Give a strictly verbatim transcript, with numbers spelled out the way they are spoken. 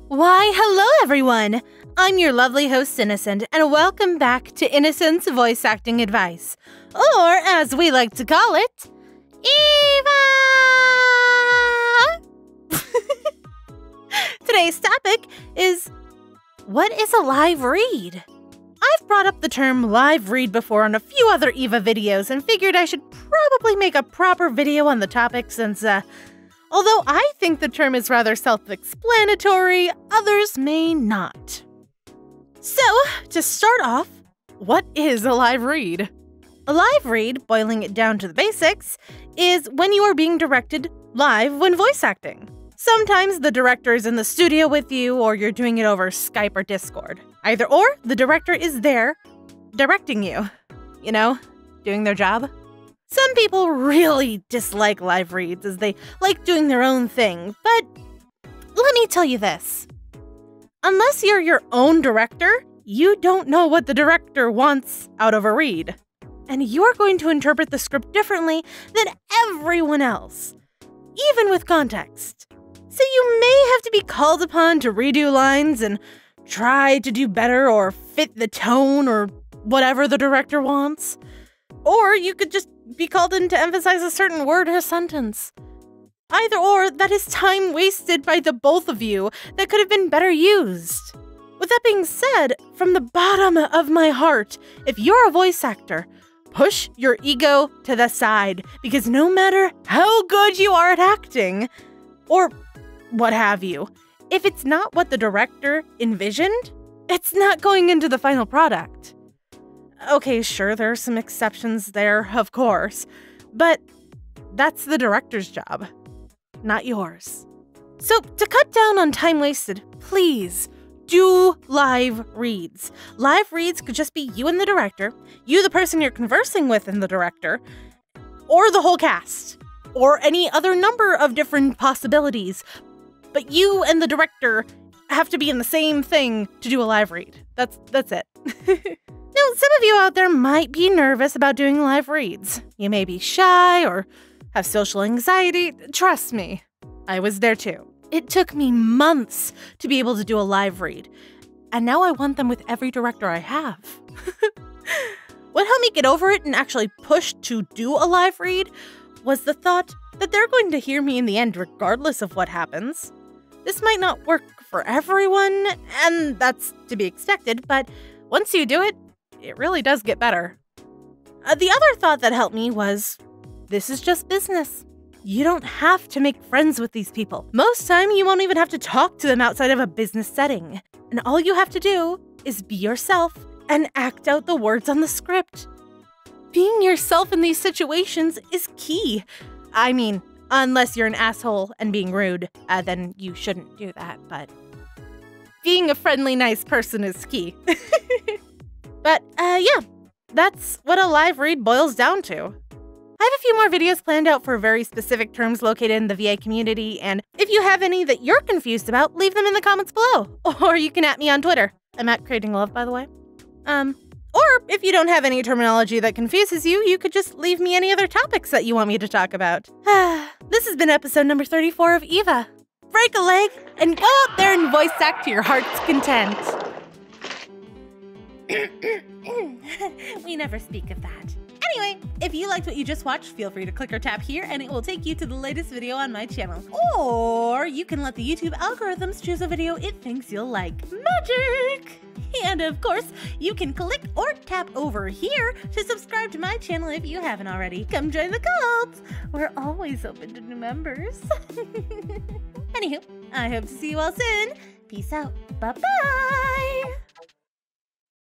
Why, hello everyone! I'm your lovely host, Innocent, and welcome back to Innocent's Voice Acting Advice, or as we like to call it, Eva! Today's topic is, what is a live read? I've brought up the term live read before on a few other Eva videos and figured I should probably make a proper video on the topic since, uh, although I think the term is rather self-explanatory, others may not. So, to start off, what is a live read? A live read, boiling it down to the basics, is when you are being directed live when voice acting. Sometimes the director is in the studio with you, or you're doing it over Skype or Discord. Either or, the director is there, directing you. You know, doing their job. Some people really dislike live reads as they like doing their own thing, but let me tell you this. Unless you're your own director, you don't know what the director wants out of a read. And you're going to interpret the script differently than everyone else, even with context. So you may have to be called upon to redo lines and try to do better or fit the tone or whatever the director wants. Or you could just be called in to emphasize a certain word or sentence. Either or, that is time wasted by the both of you that could have been better used. With that being said, from the bottom of my heart, if you're a voice actor, push your ego to the side, because no matter how good you are at acting, or what have you, if it's not what the director envisioned, it's not going into the final product. Okay, sure, there are some exceptions there, of course, but that's the director's job, not yours. So, to cut down on time wasted, please do live reads. Live reads could just be you and the director, you the person you're conversing with and the director, or the whole cast, or any other number of different possibilities. But you and the director have to be in the same thing to do a live read. That's that's it. Now, some of you out there might be nervous about doing live reads. You may be shy or have social anxiety. Trust me, I was there too. It took me months to be able to do a live read, and now I want them with every director I have. What helped me get over it and actually push to do a live read was the thought that they're going to hear me in the end regardless of what happens. This might not work for everyone, and that's to be expected, but once you do it, it really does get better. Uh, the other thought that helped me was, this is just business. You don't have to make friends with these people. Most time, you won't even have to talk to them outside of a business setting. And all you have to do is be yourself and act out the words on the script. Being yourself in these situations is key. I mean, unless you're an asshole and being rude, uh, then you shouldn't do that, but being a friendly, nice person is key. But, uh, yeah, that's what a live read boils down to. I have a few more videos planned out for very specific terms located in the V A community, and if you have any that you're confused about, leave them in the comments below. Or you can at me on Twitter. I'm at Creating Love, by the way. Um, or if you don't have any terminology that confuses you, you could just leave me any other topics that you want me to talk about. This has been episode number thirty-four of Eva. Break a leg and go out there and voice act to your heart's content. We never speak of that. Anyway, if you liked what you just watched, feel free to click or tap here and it will take you to the latest video on my channel. Or you can let the YouTube algorithms choose a video it thinks you'll like. Magic! And of course, you can click or tap over here to subscribe to my channel if you haven't already. Come join the cult! We're always open to new members. Anywho, I hope to see you all soon. Peace out. Bye-bye!